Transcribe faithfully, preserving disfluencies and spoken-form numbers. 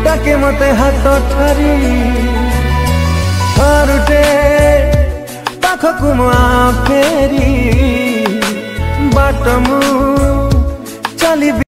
डाके मते हाथ ठारी थरुटे पाखकु म फेरि बाटो